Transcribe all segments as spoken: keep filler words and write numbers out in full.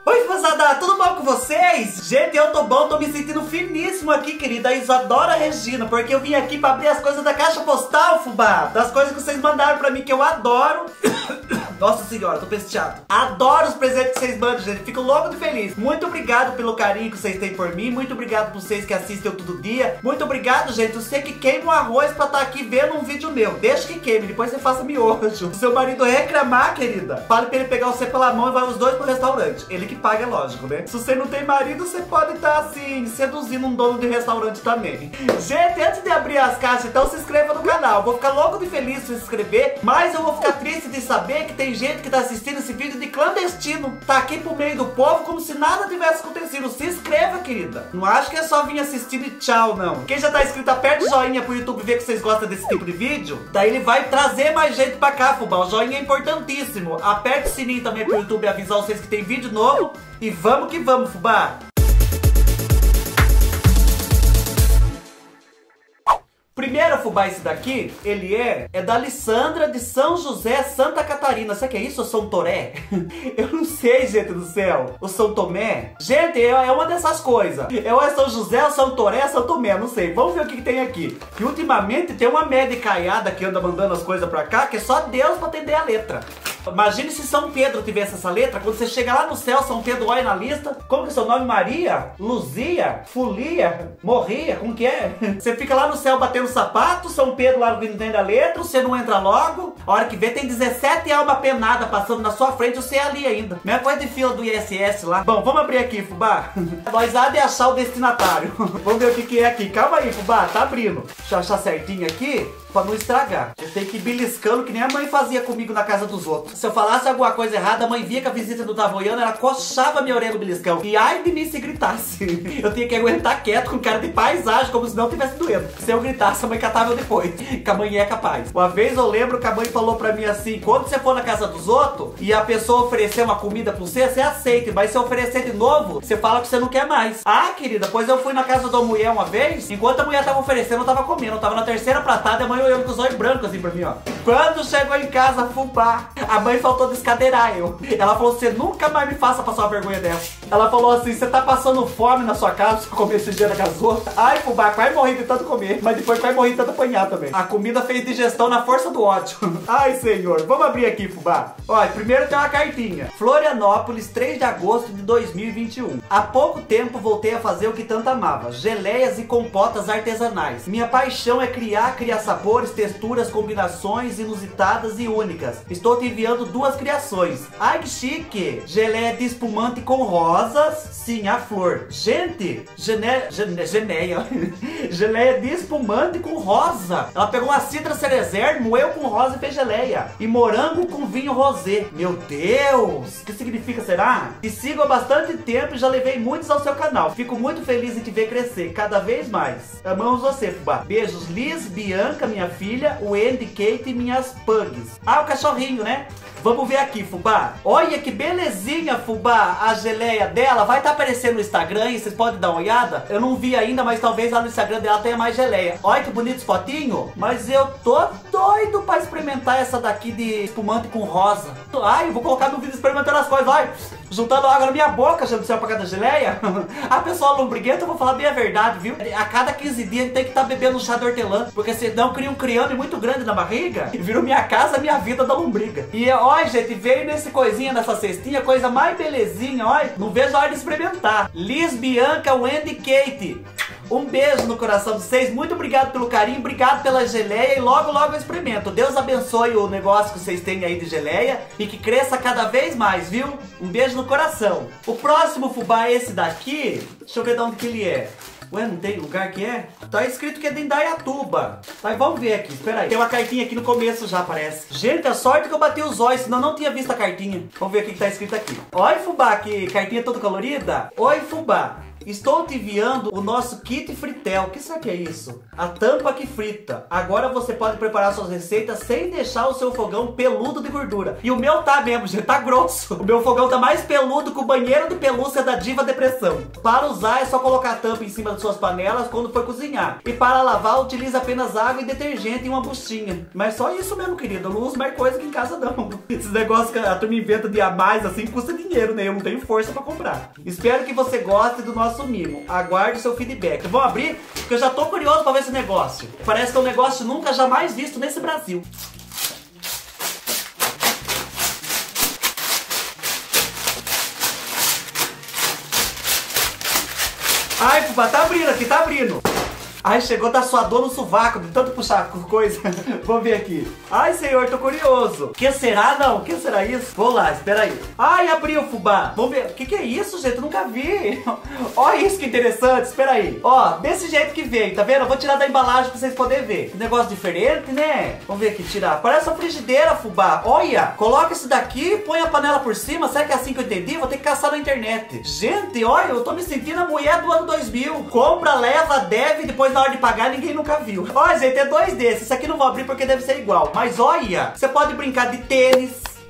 Oi, moçada, tudo bom com vocês? Gente, eu tô bom, tô me sentindo finíssimo aqui, querida Isadora Regina, porque eu vim aqui pra abrir as coisas da caixa postal, fubá, das coisas que vocês mandaram pra mim, que eu adoro. Nossa senhora, tô pesteado. Adoro os presentes que vocês mandam, gente. Fico louco de feliz. Muito obrigado pelo carinho que vocês têm por mim. Muito obrigado por vocês que assistem eu todo dia. Muito obrigado, gente. Você que queima o arroz pra estar aqui vendo um vídeo meu. Deixa que queime, depois você faça miojo. Se seu marido reclamar, querida, fale pra ele pegar você pela mão e vai os dois pro restaurante. Ele que paga, é lógico, né? Se você não tem marido, você pode estar, assim, seduzindo um dono de restaurante também. Gente, antes de abrir as caixas, então se inscreva no canal. Vou ficar louco de feliz se se inscrever, mas eu vou ficar triste de saber que tem Tem gente que tá assistindo esse vídeo de clandestino, tá aqui pro meio do povo como se nada tivesse acontecido. Se inscreva, querida. Não acho que é só vir assistindo e tchau, não. Quem já tá inscrito, aperta o joinha pro YouTube ver que vocês gostam desse tipo de vídeo. Daí ele vai trazer mais gente pra cá, fubá. O joinha é importantíssimo. Aperta o sininho também pro YouTube avisar vocês que tem vídeo novo. E vamos que vamos, fubá. Primeiro, fubá, esse daqui, ele é, é da Alessandra de São José, Santa Catarina. Será que é isso ou São Toré? Eu não sei, gente do céu. O São Tomé? Gente, é, é uma dessas coisas. É ou é São José, ou São Toré, São Tomé, não sei. Vamos ver o que, que tem aqui. Que ultimamente tem uma média caiada que anda mandando as coisas pra cá, que é só Deus pra atender a letra. Imagine se São Pedro tivesse essa letra. Quando você chega lá no céu, São Pedro olha na lista. Como que é seu nome? Maria? Luzia? Folia? Morria? Como que é? Você fica lá no céu batendo sapato, São Pedro lá não entende a letra, você não entra logo. A hora que vê tem dezessete almas penadas passando na sua frente, você é ali ainda. Mesma coisa de fila do I S S lá. Bom, vamos abrir aqui, fubá. Nós há de achar o destinatário. Vamos ver o que, que é aqui. Calma aí, fubá, tá abrindo. Deixa eu achar certinho aqui pra não estragar. Eu tenho que ir beliscando que nem a mãe fazia comigo na casa dos outros. Se eu falasse alguma coisa errada, a mãe via que a visita não tava olhando, ela coçava minha orelha no beliscão. E ai de mim se gritasse. Eu tinha que aguentar quieto com cara de paisagem, como se não tivesse doendo. Se eu gritasse, a mãe catava eu depois. Que a mãe é capaz. Uma vez eu lembro que a mãe falou pra mim assim: quando você for na casa dos outros e a pessoa oferecer uma comida pra você, você aceita. Mas se oferecer de novo, você fala que você não quer mais. Ah, querida, pois eu fui na casa da mulher uma vez, enquanto a mulher tava oferecendo, eu tava comendo. Eu tava na terceira pratada e a mãe olhando com os olhos brancos assim pra mim, ó. Quando chegou em casa, fubá, a mãe faltou descadeirar eu. Ela falou: você nunca mais me faça passar uma vergonha dessa. Ela falou assim: você tá passando fome na sua casa, você comer esse dia da casou. Ai, fubá, quase morri de tanto comer. Mas depois quase morri de tanto apanhar também. A comida fez digestão na força do ódio. Ai, senhor. Vamos abrir aqui, fubá. Olha, primeiro tem uma cartinha. Florianópolis, três de agosto de dois mil e vinte e um. Há pouco tempo voltei a fazer o que tanto amava: geleias e compotas artesanais. Minha paixão é criar, criar sabores, texturas, combinações inusitadas e únicas. Estou te enviando duas criações. Ai, que chique! Geleia de espumante com rosas. Sim, a flor. Gente, gene... gene... geneia. Geleia de espumante com rosa. Ela pegou uma cidra cerezer, moeu com rosa e fez geleia. E morango com vinho rosé. Meu Deus! O que significa, será? Te sigo há bastante tempo e já levei muitos ao seu canal. Fico muito feliz em te ver crescer cada vez mais. Amamos você, fubá. Beijos, Liz, Bianca, minha filha, o Andy, Kate e minhas pugs. Ah, o cachorrinho, né? Vamos ver aqui, fubá. Olha que belezinha, fubá. A geleia dela vai estar tá aparecendo no Instagram e vocês podem dar uma olhada. Eu não vi ainda, mas talvez lá no Instagram dela tenha mais geleia. Olha que bonito esse potinho. Mas eu tô doido pra experimentar essa daqui de espumante com rosa. Ai, eu vou colocar no vídeo experimentando as coisas. Ai, juntando água na minha boca, já do céu pra cada geleia. A pessoa lombriguenta, eu vou falar bem a verdade, viu? A cada quinze dias a gente tem que estar tá bebendo um chá de hortelã, porque senão cria um criame muito grande na barriga e virou minha casa, minha vida da lombriga. E olha, gente, veio nesse coisinha, nessa cestinha, coisa mais belezinha, olha. Não vejo a hora de experimentar. Liz, Bianca, Wendy e Kate. Um beijo no coração de vocês. Muito obrigado pelo carinho, obrigado pela geleia. E logo, logo eu experimento. Deus abençoe o negócio que vocês têm aí de geleia e que cresça cada vez mais, viu? Um beijo no coração. O próximo fubá é esse daqui. Deixa eu ver de onde que ele é. Ué, não tem lugar que é? Tá escrito que é de Indaiatuba. Mas vamos ver aqui, espera aí. Tem uma cartinha aqui no começo já, parece. Gente, a sorte que eu bati os olhos, senão eu não tinha visto a cartinha. Vamos ver o que tá escrito aqui. Oi, fubá, que cartinha toda colorida. Oi, fubá. Estou te enviando o nosso kit fritel. O que será que é isso? A tampa que frita. Agora você pode preparar suas receitas sem deixar o seu fogão peludo de gordura. E o meu tá mesmo, gente, tá grosso. O meu fogão tá mais peludo que o banheiro de pelúcia da Diva Depressão. Para usar é só colocar a tampa em cima das suas panelas quando for cozinhar. E para lavar utiliza apenas água e detergente e uma buchinha. Mas só isso mesmo, querido. Eu não uso mais coisa aqui em casa não. Esses negócios que a turma inventa de a mais assim custa dinheiro, né? Eu não tenho força pra comprar. Espero que você goste do nosso mimo. Aguarde seu feedback. Vamos abrir? Porque eu já tô curioso pra ver esse negócio. Parece que é um negócio nunca jamais visto nesse Brasil. Ai, fubá, tá abrindo aqui, tá abrindo. Ai, chegou da sua dor no sovaco, de tanto puxar coisa. Vamos ver aqui. Ai, senhor, tô curioso. Que será, não? Que será isso? Vou lá, espera aí. Ai, abriu, fubá. Vamos ver. O que que é isso, gente? Eu nunca vi. Olha isso que interessante. Espera aí. Ó, desse jeito que veio, tá vendo? Eu vou tirar da embalagem pra vocês poderem ver. Que negócio diferente, né? Vamos ver aqui, tirar. Parece uma frigideira, fubá. Olha, coloca isso daqui, põe a panela por cima. Será que é assim que eu entendi? Vou ter que caçar na internet. Gente, olha, eu tô me sentindo a mulher do ano dois mil. Compra, leva, deve, depois na hora de pagar ninguém nunca viu. Olha, gente, é dois desses. Esse aqui não vou abrir porque deve ser igual. Mas olha, você pode brincar de tênis.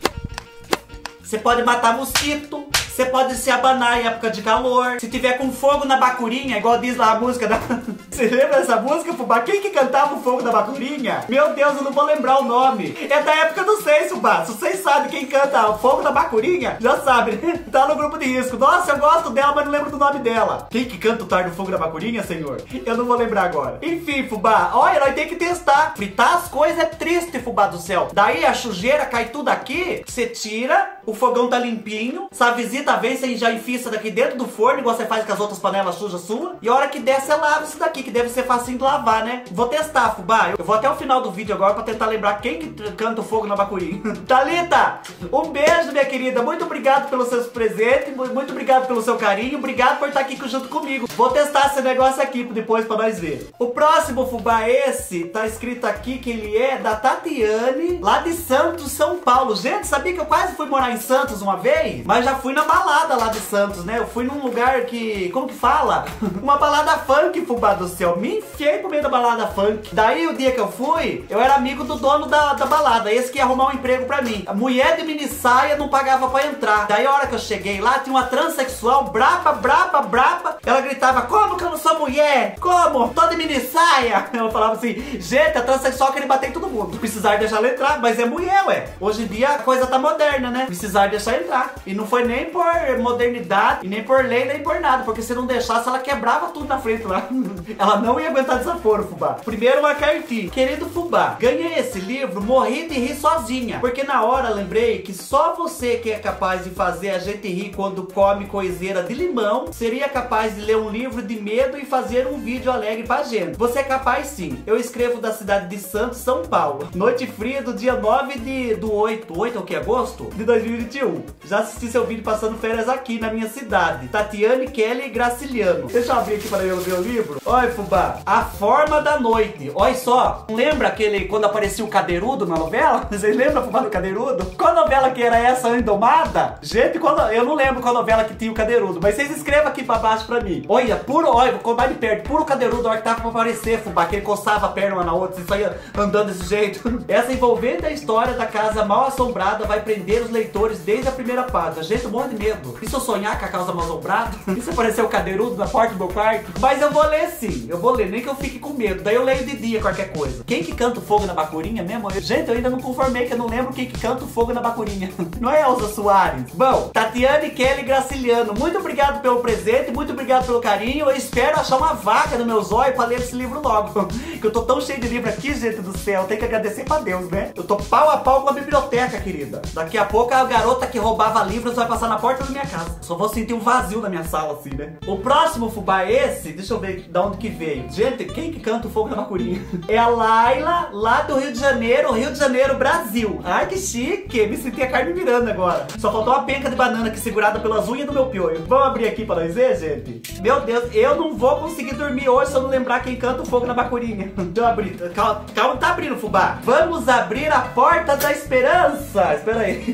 Você pode matar mosquito. Você pode se abanar em época de calor. Se tiver com fogo na bacurinha, igual diz lá a música da... Você lembra dessa música, fubá? Quem que cantava o fogo da bacurinha? Meu Deus, eu não vou lembrar o nome. É da época dos seis, fubá. Se vocês sabem quem canta o fogo da bacurinha, já sabe. Tá no grupo de risco. Nossa, eu gosto dela, mas não lembro do nome dela. Quem que canta o tar do fogo da bacurinha, senhor? Eu não vou lembrar agora. Enfim, fubá. Olha, nós tem que testar. Fritar as coisas é triste, fubá do céu. Daí a sujeira cai tudo aqui. Você tira, o fogão tá limpinho. Essa visita vem, você já enfia isso daqui dentro do forno, igual você faz com as outras panelas sujas suas. E a hora que der, você lava isso daqui, que deve ser facinho de lavar, né? Vou testar, fubá. Eu vou até o final do vídeo agora pra tentar lembrar quem que canta o fogo na bacurinha. Thalita, um beijo, minha querida. Muito obrigado pelos seus presentes. Muito obrigado pelo seu carinho. Obrigado por estar aqui junto comigo. Vou testar esse negócio aqui depois pra nós ver. O próximo fubá, esse, tá escrito aqui que ele é da Tatiane, lá de Santos, São Paulo. Gente, sabia que eu quase fui morar em Santos uma vez? Mas já fui na balada lá de Santos, né? Eu fui num lugar que... Como que fala? Uma balada funk, fubá do céu. Me enfiei pro meio da balada funk. Daí, o dia que eu fui, eu era amigo do dono da, da balada. Esse que ia arrumar um emprego pra mim. A mulher de mini saia não pagava pra entrar. Daí, a hora que eu cheguei lá, tinha uma transexual braba, braba, braba. Ela gritava, como que eu não sou mulher? Como? Tô de mini saia. Eu falava assim, gente, a transexual queria bater em todo mundo. Precisar deixar ela entrar, mas é mulher, ué. Hoje em dia, a coisa tá moderna, né? Precisar deixar entrar. E não foi nem por modernidade, e nem por lei, nem por nada, porque se não deixasse, ela quebrava tudo na frente lá. Ela não ia aguentar desaforo, fubá. Primeiro, uma cartinha. Querido fubá, ganhei esse livro, morri de rir sozinha, porque na hora lembrei que só você que é capaz de fazer a gente rir quando come coiseira de limão, seria capaz de ler um livro de medo e fazer um vídeo alegre pra gente. Você é capaz sim. Eu escrevo da cidade de Santos, São Paulo. Noite fria do dia nove de, do oito, oito é o que? Agosto? De dois mil e vinte e um. Já assisti seu vídeo passando férias aqui na minha cidade. Tatiane, Kelly e Graciliano. Deixa eu abrir aqui para eu ver o livro. Olha, fubá. A Forma da Noite. Olha só. Lembra aquele quando aparecia o Cadeirudo na novela? Vocês lembram, fubá, do Cadeirudo? Qual novela que era essa, Indomada? Gente, quando... eu não lembro qual novela que tinha o Cadeirudo, mas vocês escrevam aqui para baixo pra mim. Olha, puro, olha, vou mais de perto. Puro Cadeirudo, olha que tava pra aparecer, fubá, que ele coçava a perna uma na outra, você saía andando desse jeito. Essa envolvente história da casa mal assombrada vai prender os leitores desde a primeira página. Gente, eu morro de medo. E se eu sonhar com a casa mal assombrada? E se aparecer o Cadeirudo na porta do meu quarto? Mas eu vou ler sim, eu vou ler, nem que eu fique com medo. Daí eu leio de dia qualquer coisa. Quem que canta o fogo na bacurinha mesmo? Eu... Gente, eu ainda não conformei que eu não lembro quem que canta o fogo na bacurinha. Não é Elza Soares? Bom, Tatiane, Kelly e Graciliano, muito obrigado pelo presente, muito obrigado pelo carinho. Eu espero achar uma vaca no meu zóio pra ler esse livro logo. Que eu tô tão cheio de livro aqui, gente do céu. Tem que agradecer pra Deus, né? Eu tô pau a pau com a biblioteca, querida. Daqui a pouco a garota que roubava livros vai passar na porta da minha casa. Só vou sentir um vazio na minha sala, assim, né? O próximo fubá é esse. Deixa eu ver de onde que veio. Gente, quem que canta o fogo na bacurinha? É a Laila, lá do Rio de Janeiro, Rio de Janeiro, Brasil. Ai, que chique. Me senti a Carmen Miranda agora. Só faltou uma penca de banana aqui segurada pelas unhas do meu piolho. Vamos abrir aqui pra nós ver, gente? Meu Deus, eu não vou conseguir dormir hoje se eu não lembrar quem canta o fogo na bacurinha. Deixa eu abrir. Calma, calma, tá abrindo, fubá. Vamos abrir a porta da esperança. Espera aí. Também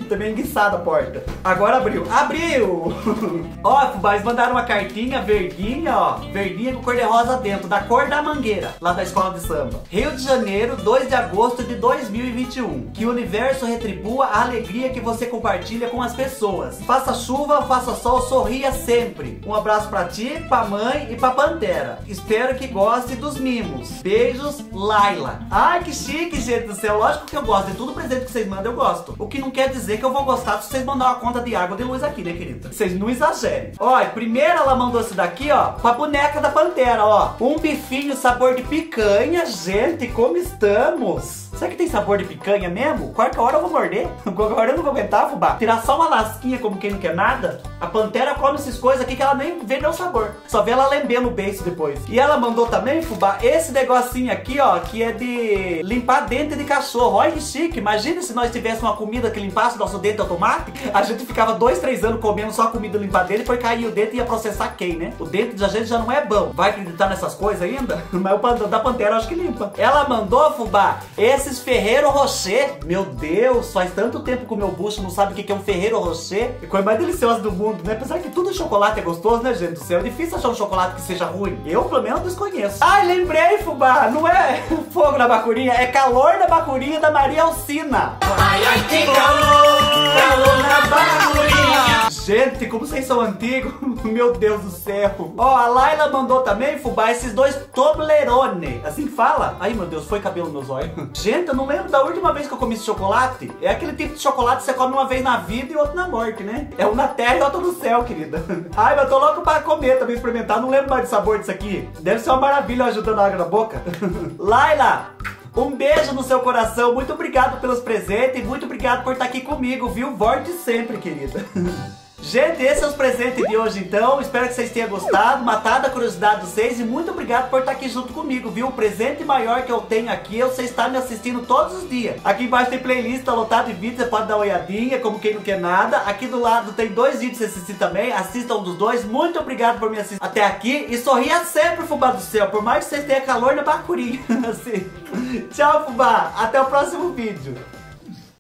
guinçada a porta. Agora abriu. Abriu! Ó, fubá, eles mandaram uma cartinha verdinha, ó. Verdinha com cor de rosa dentro, da cor da mangueira, lá da escola de samba. Rio de Janeiro, dois de agosto de dois mil e vinte e um. Que o universo retribua a alegria que você compartilha com as pessoas. Faça chuva, faça sol, sorria sempre. Um abraço pra ti, pra mãe e pra Pantera. Espero que goste dos mimos. Beijos, Laila. Ai, que chique, gente do céu. Lógico que eu gosto de tudo presente que vocês mandam, eu gosto. O que não quer dizer que eu vou gostar se vocês mandarem uma conta de água de luz aqui, né, querida? Vocês não exagerem. Ó, primeiro ela mandou esse daqui, ó, pra boneca da Pantera, ó. Um bifinho sabor de picanha. Gente, como estamos? Será que tem sabor de picanha mesmo? Qualquer hora eu vou morder. Qualquer hora eu não vou aguentar, fubá. Tirar só uma lasquinha como quem não quer nada. A Pantera come essas coisas aqui que ela nem vê meu sabor. Só vê ela lambendo o beiço depois. E ela mandou também, fubá, esse negocinho aqui, ó, que é de limpar dente de cachorro. Olha que chique. Imagina se nós tivéssemos uma comida que limpasse o nosso dente automático. A gente ficava dois, três anos comendo só comida limpar dente, depois caía o dente e ia processar quem, né? O dente da gente já não é bom. Vai acreditar nessas coisas ainda? Mas o da Pantera eu acho que limpa. Ela mandou, fubá, esses Ferrero Rocher. Meu Deus, faz tanto tempo que o meu bucho não sabe o que é um Ferrero Rocher. É a coisa mais deliciosa do mundo, né? Apesar que tudo chocolate é gostoso, né, gente do céu? É difícil achar um chocolate que seja ruim. Eu, pelo menos, desconheço. Ai, lembrei, fubá. Não é fogo na bacurinha, é calor na bacurinha da Maria Alcina. Ai, ai, que calor, calor na bacurinha. Gente, como vocês são antigos. Meu Deus do céu. Ó, a Laila mandou também, fubá, esses dois Toblerone. Assim que fala? Ai, meu Deus, foi cabelo nos olhos. Gente, eu não lembro da última vez que eu comi esse chocolate. É aquele tipo de chocolate que você come uma vez na vida e outro na morte, né? É um na terra e outro no céu, querida. Ai, mas eu tô louco pra comer também, experimentar. Não lembro mais do sabor disso aqui. Deve ser uma maravilha ajudando a água na boca. Laila, um beijo no seu coração. Muito obrigado pelos presentes e muito obrigado por estar aqui comigo, viu? Volte sempre, querida. Gente, esses são os presentes de hoje então. Espero que vocês tenham gostado, matado a curiosidade de vocês. E muito obrigado por estar aqui junto comigo, viu? O presente maior que eu tenho aqui é você estar me assistindo todos os dias. Aqui embaixo tem playlist, tá lotado de vídeos. Você pode dar uma olhadinha, como quem não quer nada. Aqui do lado tem dois vídeos pra você assistir também. Assista um dos dois. Muito obrigado por me assistir até aqui. E sorria sempre, fubá do céu, por mais que vocês tenham calor na bacurinha. Assim. Tchau, fubá. Até o próximo vídeo.